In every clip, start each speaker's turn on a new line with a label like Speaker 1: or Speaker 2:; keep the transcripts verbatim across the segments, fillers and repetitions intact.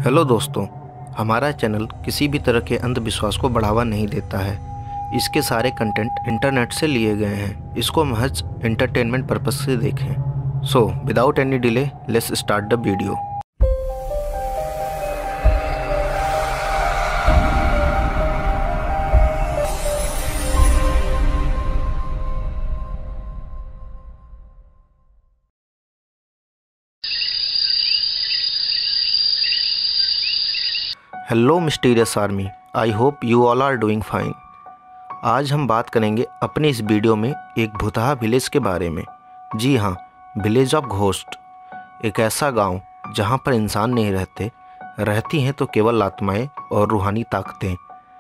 Speaker 1: Hello दोस्तों, हमारा channel किसी भी तरह के अंधविश्वास को बढ़ावा नहीं देता है। इसके सारे कंटेंट इंटरनेट से लिए गए हैं। इसको महज एंटरटेनमेंट पर्पस से देखें। So without any delay let's start the video. Hello mysterious army, I hope you all are doing fine. आज हम बात करेंगे अपनी इस वीडियो में एक भूतहा विलेज के बारे में। जी हाँ, विलेज ऑफ घोस्ट। एक ऐसा गांव जहां पर इंसान नहीं रहते, रहती हैं तो केवल आत्माएं और रूहानी ताकतें।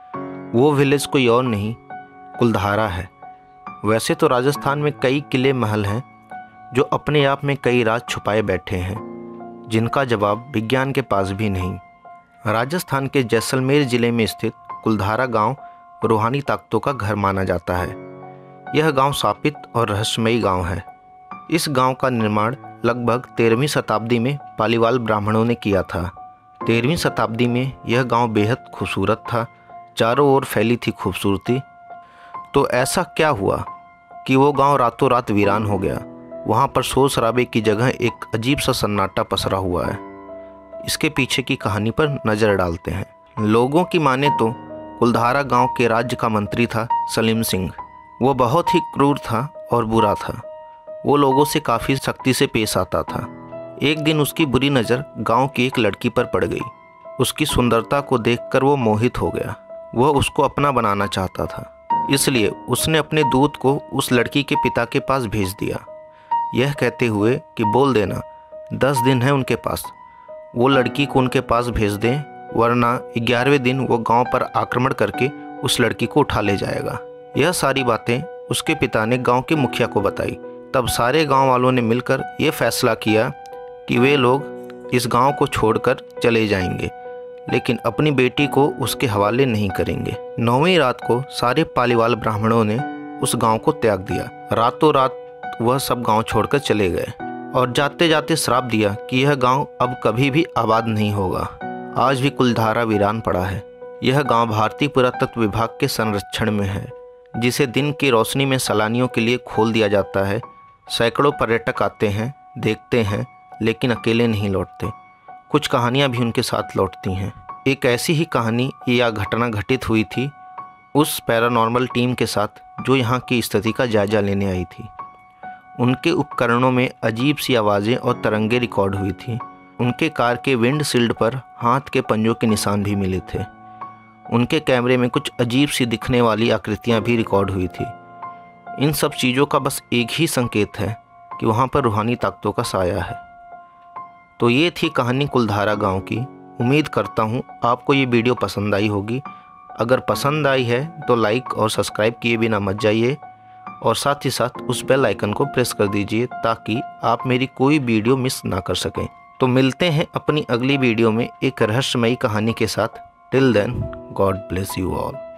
Speaker 1: वो विलेज कोई और नहीं, कुलधारा है। वैसे तो राजस्थान में कई किले महल हैं जो अपने आप में कई राज छुपाए बैठे हैं, जिनका जवाब विज्ञान के पास भी नहीं। राजस्थान के जैसलमेर जिले में स्थित कुलधारा गांव रूहानी ताकतों का घर माना जाता है। यह गांव शापित और रहस्यमयी गांव है। इस गांव का निर्माण लगभग तेरहवीं शताब्दी में पालीवाल ब्राह्मणों ने किया था। तेरहवीं शताब्दी में यह गांव बेहद खूबसूरत था। चारों ओर फैली थी खूबसूरती। तो ऐसा क्या हुआ कि वो गांव रातों रात वीरान हो गया। वहाँ पर शोर शराबे की जगह एक अजीब सा सन्नाटा पसरा हुआ है। इसके पीछे की कहानी पर नज़र डालते हैं। लोगों की माने तो कुलधारा गांव के राज्य का मंत्री था सलीम सिंह। वो बहुत ही क्रूर था और बुरा था। वो लोगों से काफ़ी सख्ती से पेश आता था। एक दिन उसकी बुरी नज़र गांव की एक लड़की पर पड़ गई। उसकी सुंदरता को देखकर वो मोहित हो गया। वह उसको अपना बनाना चाहता था, इसलिए उसने अपने दूत को उस लड़की के पिता के पास भेज दिया, यह कहते हुए कि बोल देना दस दिन है उनके पास, वो लड़की को उनके पास भेज दें, वरना ग्यारहवें दिन वो गांव पर आक्रमण करके उस लड़की को उठा ले जाएगा। यह सारी बातें उसके पिता ने गांव के मुखिया को बताई। तब सारे गांव वालों ने मिलकर ये फैसला किया कि वे लोग इस गांव को छोड़कर चले जाएंगे, लेकिन अपनी बेटी को उसके हवाले नहीं करेंगे। नौवीं रात को सारे पालीवाल ब्राह्मणों ने उस गाँव को त्याग दिया। रातों रात वह सब गाँव छोड़कर चले गए और जाते जाते श्राप दिया कि यह गांव अब कभी भी आबाद नहीं होगा। आज भी कुलधारा वीरान पड़ा है। यह गांव भारतीय पुरातत्व विभाग के संरक्षण में है, जिसे दिन की रोशनी में सैलानियों के लिए खोल दिया जाता है। सैकड़ों पर्यटक आते हैं, देखते हैं, लेकिन अकेले नहीं लौटते। कुछ कहानियां भी उनके साथ लौटती हैं। एक ऐसी ही कहानी या घटना घटित हुई थी उस पैरानॉर्मल टीम के साथ जो यहाँ की स्थिति का जायजा लेने आई थी। उनके उपकरणों में अजीब सी आवाज़ें और तरंगे रिकॉर्ड हुई थी। उनके कार के विंडशील्ड पर हाथ के पंजों के निशान भी मिले थे। उनके कैमरे में कुछ अजीब सी दिखने वाली आकृतियां भी रिकॉर्ड हुई थी। इन सब चीज़ों का बस एक ही संकेत है कि वहाँ पर रूहानी ताकतों का साया है। तो ये थी कहानी कुलधारा गांव की। उम्मीद करता हूँ आपको ये वीडियो पसंद आई होगी। अगर पसंद आई है तो लाइक और सब्सक्राइब किए बिना मत जाइए, और साथ ही साथ उस बेल आइकन को प्रेस कर दीजिए ताकि आप मेरी कोई वीडियो मिस ना कर सकें। तो मिलते हैं अपनी अगली वीडियो में एक रहस्यमयी कहानी के साथ। Till then, God bless you all.